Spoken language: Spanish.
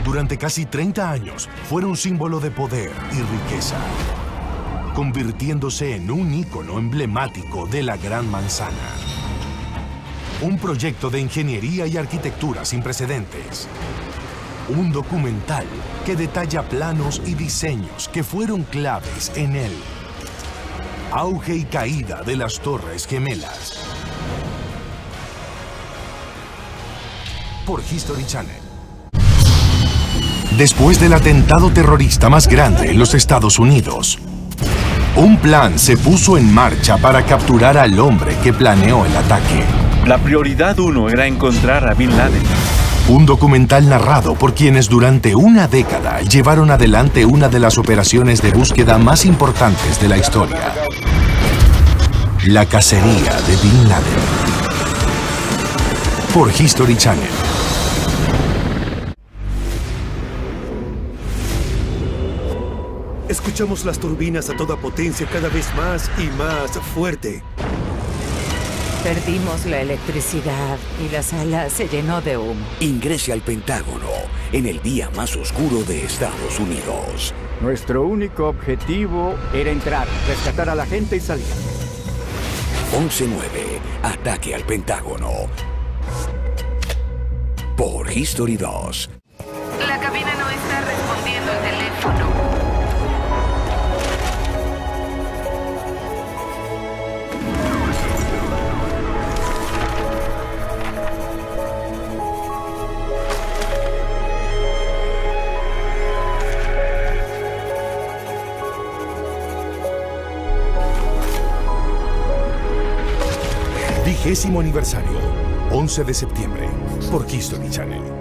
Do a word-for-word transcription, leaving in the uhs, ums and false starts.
durante casi treinta años, fueron símbolo de poder y riqueza, convirtiéndose en un ícono emblemático de la Gran Manzana. Un proyecto de ingeniería y arquitectura sin precedentes. Un documental que detalla planos y diseños que fueron claves en el auge y caída de las Torres Gemelas. Por History Channel. Después del atentado terrorista más grande en los Estados Unidos, un plan se puso en marcha para capturar al hombre que planeó el ataque. La prioridad uno era encontrar a Bin Laden. Un documental narrado por quienes durante una década llevaron adelante una de las operaciones de búsqueda más importantes de la historia. La cacería de Bin Laden. Por History Channel. Escuchamos las turbinas a toda potencia, cada vez más y más fuerte. Perdimos la electricidad y la sala se llenó de humo. Ingrese al Pentágono en el día más oscuro de Estados Unidos. Nuestro único objetivo era entrar, rescatar a la gente y salir. once nueve, ataque al Pentágono. Por History dos. La cabina no está respondiendo el teléfono. Vigésimo aniversario, once de septiembre, por History Channel.